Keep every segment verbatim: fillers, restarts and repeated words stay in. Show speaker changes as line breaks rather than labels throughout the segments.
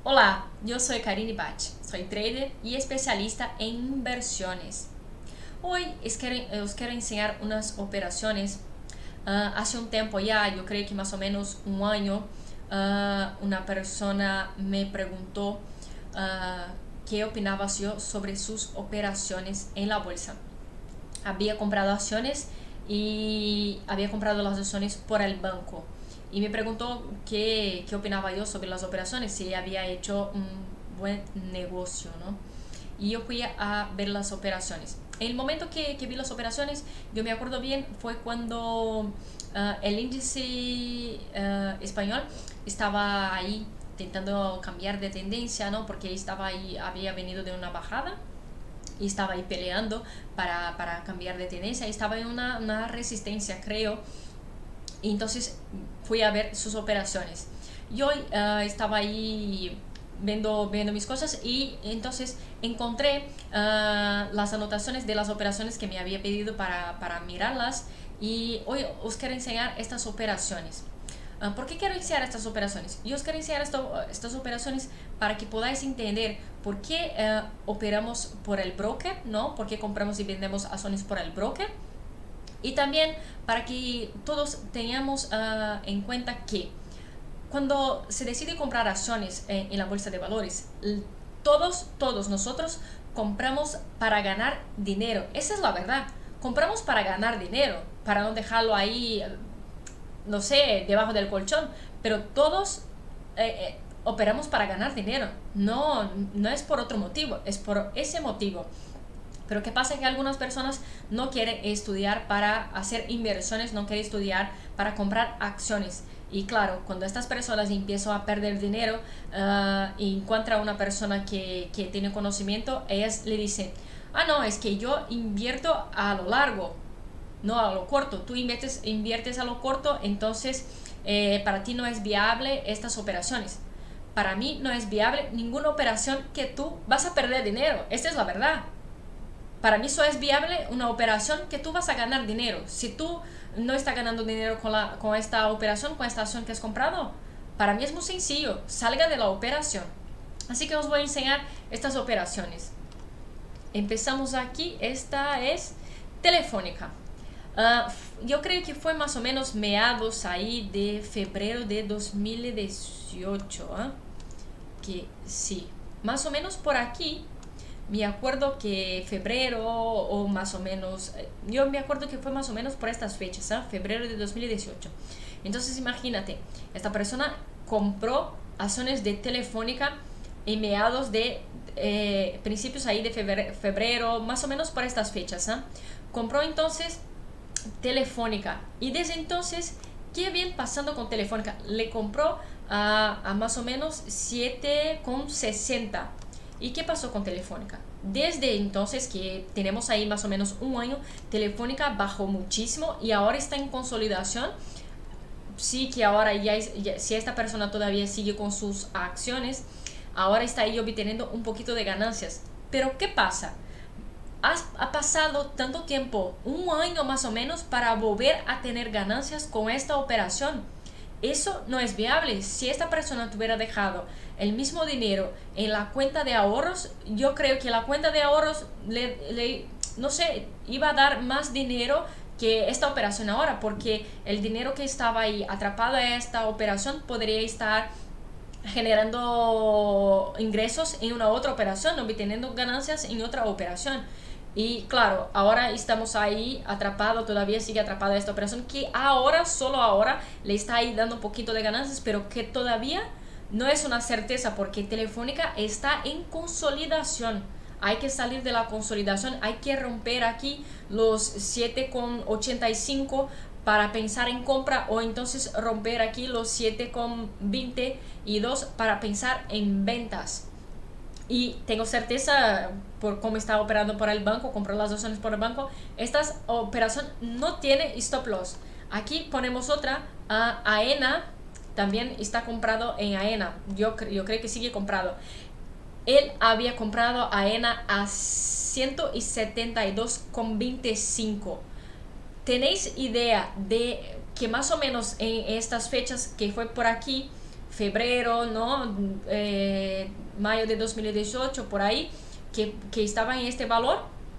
Olá, eu sou Karine Bach, sou trader e especialista em inversiones. Hoy os quero, os quero enseñar unas operaciones. Uh, hace un tiempo ya, yo creo que más o menos un año, uh, una persona me preguntó uh, qué opinaba yo sobre sus operaciones en la bolsa. Había comprado acciones y había comprado las acciones por el banco. Y me preguntó qué, qué opinaba yo sobre las operaciones, si había hecho un buen negocio, ¿no? Y yo fui a ver las operaciones. En el momento que, que vi las operaciones, yo me acuerdo bien, fue cuando uh, el índice uh, español estaba ahí intentando cambiar de tendencia, ¿no? Porque estaba ahí, había venido de una bajada y estaba ahí peleando para, para cambiar de tendencia, y estaba en una, una resistencia, creo. Y entonces fui a ver sus operaciones. Yo uh, estaba ahí viendo, viendo mis cosas, y entonces encontré uh, las anotaciones de las operaciones que me había pedido para, para mirarlas. Y hoy os quiero enseñar estas operaciones. Uh, ¿Por qué quiero enseñar estas operaciones? Yo os quiero enseñar esto, estas operaciones para que podáis entender por qué uh, operamos por el broker, ¿no? Por qué compramos y vendemos acciones por el broker. Y también para que todos tengamos uh, en cuenta que cuando se decide comprar acciones en, en la bolsa de valores, todos, todos nosotros compramos para ganar dinero. Esa es la verdad. Compramos para ganar dinero, para no dejarlo ahí, no sé, debajo del colchón. Pero todos eh, eh, operamos para ganar dinero. No, no es por otro motivo, es por ese motivo. Pero ¿qué pasa? Que algunas personas no quieren estudiar para hacer inversiones, no quieren estudiar para comprar acciones. Y claro, cuando estas personas empiezan a perder dinero uh, y encuentran una persona que, que tiene conocimiento, ellas le dicen: ah, no, es que yo invierto a lo largo, no a lo corto. Tú inviertes, inviertes a lo corto, entonces eh, para ti no es viable estas operaciones. Para mí no es viable ninguna operación que tú vas a perder dinero. Esta es la verdad. Para mí solo es viable una operación que tú vas a ganar dinero. Si tú no estás ganando dinero con, la, con esta operación, con esta acción que has comprado, para mí es muy sencillo, salga de la operación. Así que os voy a enseñar estas operaciones. Empezamos aquí, esta es Telefónica. Uh, yo creo que fue más o menos mediados ahí de febrero de dos mil dieciocho. ¿eh? Que sí, más o menos por aquí. Me acuerdo que febrero o más o menos, yo me acuerdo que fue más o menos por estas fechas, ¿eh? Febrero de dos mil dieciocho. Entonces imagínate, esta persona compró acciones de Telefónica en mediados de eh, principios ahí de febrero, febrero, más o menos por estas fechas. ¿eh? Compró entonces Telefónica, y desde entonces, ¿qué viene pasando con Telefónica? Le compró a, a más o menos siete con sesenta. ¿Y qué pasó con Telefónica? Desde entonces, que tenemos ahí más o menos un año, Telefónica bajó muchísimo y ahora está en consolidación. Sí, que ahora ya, es, ya si esta persona todavía sigue con sus acciones, ahora está ahí obteniendo un poquito de ganancias. Pero ¿qué pasa? Has, ha pasado tanto tiempo, un año más o menos, para volver a tener ganancias con esta operación. Eso no es viable. Si esta persona tuviera dejado el mismo dinero en la cuenta de ahorros, yo creo que la cuenta de ahorros le, le, no sé, iba a dar más dinero que esta operación ahora, porque el dinero que estaba ahí atrapado en esta operación podría estar generando ingresos en una otra operación, obteniendo ganancias en otra operación. Y claro, ahora estamos ahí atrapados, todavía sigue atrapada esta operación, que ahora, solo ahora, le está ahí dando un poquito de ganancias, pero que todavía no es una certeza, porque Telefónica está en consolidación. Hay que salir de la consolidación, hay que romper aquí los siete con ochenta y cinco para pensar en compra, o entonces romper aquí los siete con veinte y dos para pensar en ventas. Y tengo certeza, por cómo está operando por el banco, compró las acciones por el banco, esta operación no tiene stop loss. Aquí ponemos otra, a AENA, también está comprado en AENA, yo, yo creo que sigue comprado. Él había comprado AENA a ciento setenta y dos con veinticinco. ¿Tenéis idea de que más o menos en estas fechas que fue por aquí febrero, ¿no? Eh, mayo de dos mil dieciocho, por ahí, que, que estaba en este valor.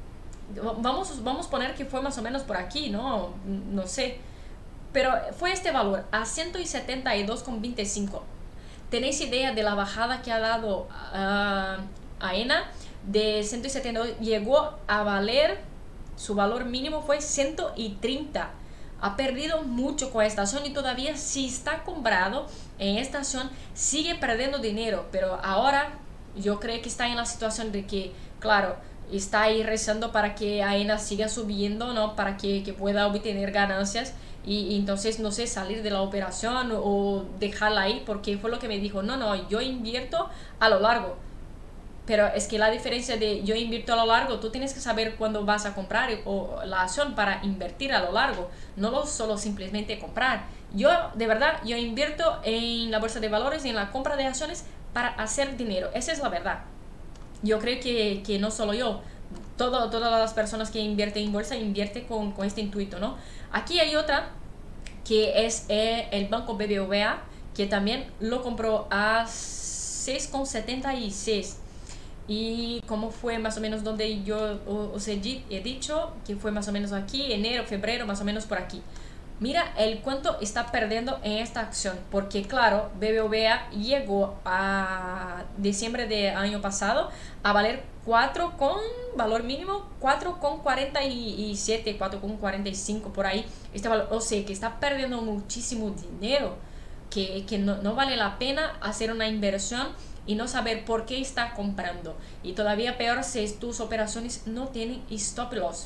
Vamos, vamos a poner que fue más o menos por aquí, ¿no? No sé. Pero fue este valor, a ciento setenta y dos con veinticinco. ¿Tenéis idea de la bajada que ha dado uh, AENA? De ciento setenta y dos llegó a valer, su valor mínimo fue ciento treinta. Ha perdido mucho con esta acción y todavía si está comprado en esta acción sigue perdiendo dinero. Pero ahora yo creo que está en la situación de que, claro, está ahí rezando para que AENA siga subiendo, ¿no? Para que, que pueda obtener ganancias. Y, y entonces no sé, salir de la operación o, o dejarla ahí, porque fue lo que me dijo, no, no, yo invierto a lo largo. Pero es que la diferencia de yo invierto a lo largo, tú tienes que saber cuándo vas a comprar o la acción para invertir a lo largo, no lo solo simplemente comprar. Yo, de verdad, yo invierto en la bolsa de valores y en la compra de acciones para hacer dinero, esa es la verdad. Yo creo que, que no solo yo, todo, todas las personas que invierten en bolsa invierten con, con este intuito, ¿no? Aquí hay otra que es eh, el banco B B V A, que también lo compró a seis con setenta y seis. Y como fue más o menos donde yo os he, he dicho, que fue más o menos aquí, enero, febrero, más o menos por aquí. Mira el cuánto está perdiendo en esta acción, porque claro, B B V A llegó a diciembre del año pasado a valer cuatro con valor mínimo cuatro con cuarenta y siete, cuatro con cuarenta y cinco por ahí. Este valor, o sea que está perdiendo muchísimo dinero, que, que no, no vale la pena hacer una inversión y no saber por qué está comprando. Y todavía peor si tus operaciones no tienen stop loss.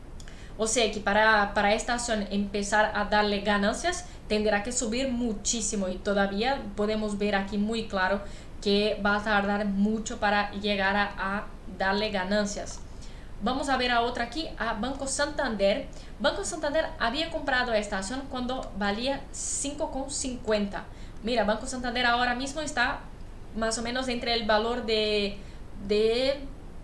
O sea que para, para esta acción empezar a darle ganancias tendrá que subir muchísimo y todavía podemos ver aquí muy claro que va a tardar mucho para llegar a, a darle ganancias. Vamos a ver a otra aquí, a Banco Santander. Banco Santander había comprado esta acción cuando valía cinco con cincuenta. Mira, Banco Santander ahora mismo está más o menos entre el valor de, de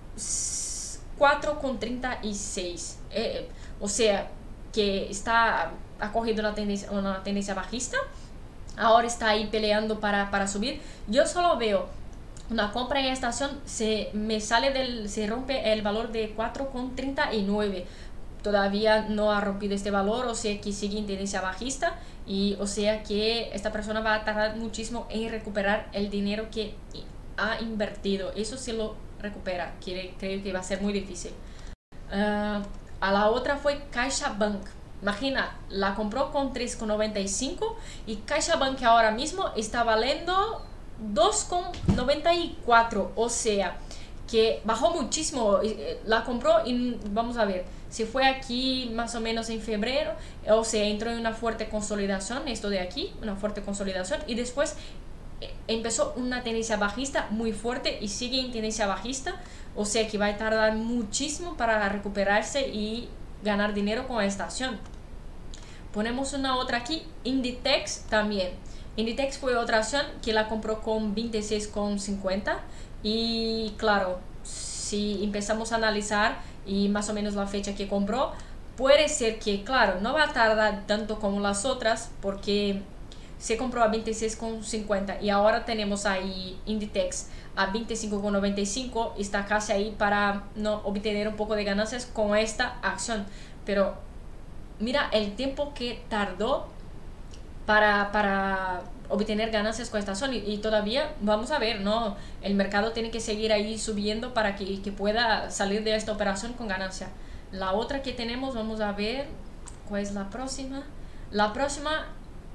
cuatro con treinta y seis. Eh, o sea, que está, ha cogido una tendencia, una tendencia bajista. Ahora está ahí peleando para, para subir. Yo solo veo una compra en esta acción, se me sale del, se rompe el valor de cuatro con treinta y nueve. Todavía no ha rompido este valor, o sea que sigue en tendencia bajista y o sea que esta persona va a tardar muchísimo en recuperar el dinero que ha invertido. Eso se lo recupera, quiere, creo que va a ser muy difícil. Uh, a la otra fue CaixaBank. Imagina, la compró con tres con noventa y cinco y CaixaBank ahora mismo está valiendo dos con noventa y cuatro, o sea que bajó muchísimo. La compró y vamos a ver, se fue aquí más o menos en febrero, o sea, entró en una fuerte consolidación, esto de aquí, una fuerte consolidación, y después empezó una tendencia bajista muy fuerte y sigue en tendencia bajista, o sea que va a tardar muchísimo para recuperarse y ganar dinero con esta acción. Ponemos una otra aquí, Inditex también. Inditex fue otra acción que la compró con veintiséis con cincuenta y claro, si empezamos a analizar y más o menos la fecha que compró, puede ser que, claro, no va a tardar tanto como las otras porque se compró a veintiséis con cincuenta y ahora tenemos ahí Inditex a veinticinco con noventa y cinco, está casi ahí para no obtener un poco de ganancias con esta acción. Pero mira el tiempo que tardó para, para obtener ganancias con esta acción y, y todavía vamos a ver, ¿no? El mercado tiene que seguir ahí subiendo para que, que pueda salir de esta operación con ganancia. La otra que tenemos, vamos a ver, ¿cuál es la próxima? La próxima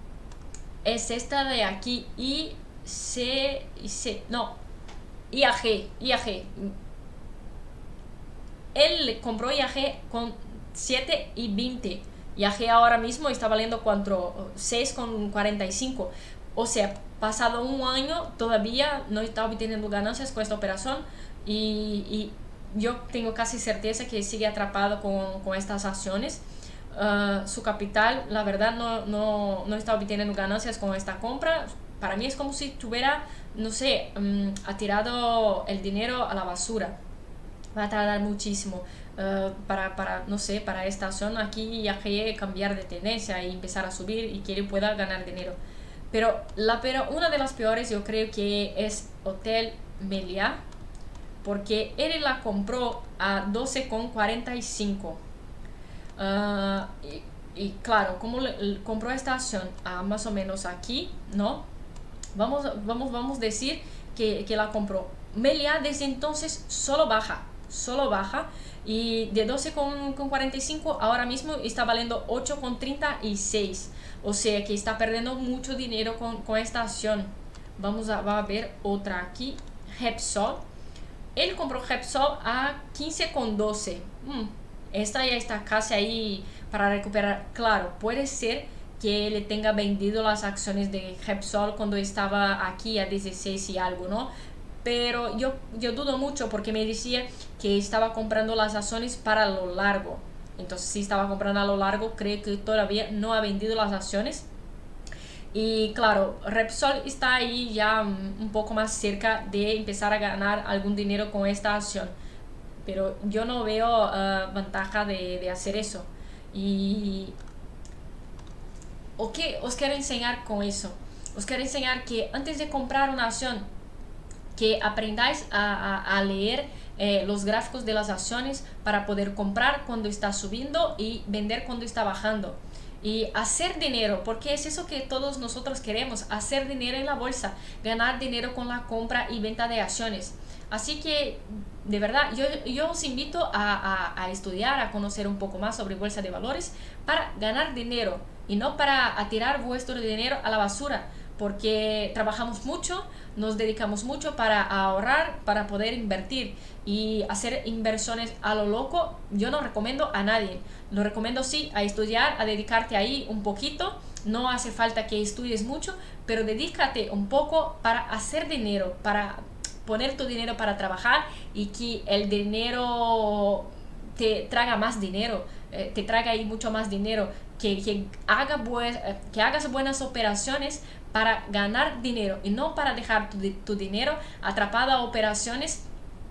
es esta de aquí, I C, no, I A G, I A G. Él compró I A G con siete y veinte. I A G ahora mismo está valiendo seis con cuarenta y cinco. O sea, pasado un año todavía no está obteniendo ganancias con esta operación y, y yo tengo casi certeza que sigue atrapado con, con estas acciones. Uh, su capital, la verdad, no, no, no está obteniendo ganancias con esta compra. Para mí es como si tuviera, no sé, um, ha tirado el dinero a la basura. Va a tardar muchísimo uh, para, para, no sé, para esta acción aquí I A G cambiar de tendencia y empezar a subir y que él pueda ganar dinero. Pero, la, pero una de las peores yo creo que es Hotel Meliá, porque él la compró a doce con cuarenta y cinco. Uh, y, y claro, como le, le compró esta acción a más o menos aquí, ¿no? Vamos, vamos, vamos a decir que, que la compró. Meliá desde entonces solo baja, solo baja. Y de doce con cuarenta y cinco ahora mismo está valiendo ocho con treinta y seis. O sea que está perdiendo mucho dinero con, con esta acción. Vamos a, va a ver otra aquí. Repsol. Él compró Repsol a quince con doce. Hmm, esta ya está casi ahí para recuperar. Claro, puede ser que le tenga vendido las acciones de Repsol cuando estaba aquí a dieciséis y algo, ¿no? Pero yo, yo dudo mucho porque me decía que estaba comprando las acciones para lo largo. Entonces, si estaba comprando a lo largo, creo que todavía no ha vendido las acciones. Y claro, Repsol está ahí ya un poco más cerca de empezar a ganar algún dinero con esta acción. Pero yo no veo uh, ventaja de, de hacer eso. Y ¿o qué os quiero enseñar con eso? Os quiero enseñar que antes de comprar una acción, que aprendáis a, a, a leer eh, los gráficos de las acciones para poder comprar cuando está subiendo y vender cuando está bajando. Y hacer dinero, porque es eso que todos nosotros queremos, hacer dinero en la bolsa, ganar dinero con la compra y venta de acciones. Así que, de verdad, yo, yo os invito a, a, a estudiar, a conocer un poco más sobre bolsa de valores para ganar dinero y no para tirar vuestro dinero a la basura, porque trabajamos mucho, nos dedicamos mucho para ahorrar, para poder invertir y hacer inversiones a lo loco. Yo no recomiendo a nadie, lo recomiendo sí a estudiar, a dedicarte ahí un poquito. No hace falta que estudies mucho, pero dedícate un poco para hacer dinero, para poner tu dinero para trabajar y que el dinero te traiga más dinero, eh, te traiga ahí mucho más dinero, que, que, haga buen, eh, que hagas buenas operaciones para ganar dinero y no para dejar tu, tu dinero atrapado a operaciones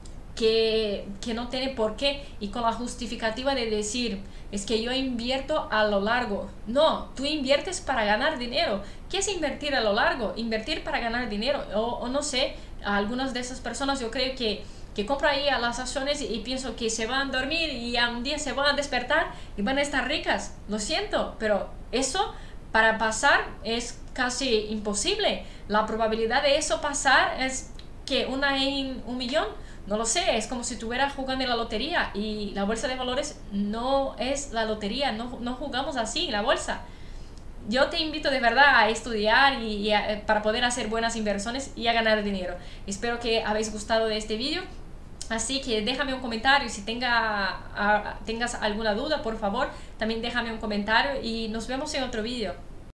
que, que no tiene por qué y con la justificativa de decir es que yo invierto a lo largo. No, tú inviertes para ganar dinero. ¿Qué es invertir a lo largo? Invertir para ganar dinero. O, o no sé, a algunas de esas personas yo creo que que compra ahí a las acciones y, y pienso que se van a dormir y a un día se van a despertar y van a estar ricas. Lo siento, pero eso para pasar es casi imposible. La probabilidad de eso pasar es que una en un millón. No lo sé, es como si estuviera jugando en la lotería y la bolsa de valores no es la lotería, no, no jugamos así en la bolsa. Yo te invito de verdad a estudiar y, y a, para poder hacer buenas inversiones y a ganar dinero. Espero que habéis gustado de este vídeo. Así que déjame un comentario, si tenga, a, tengas alguna duda, por favor, también déjame un comentario y nos vemos en otro vídeo.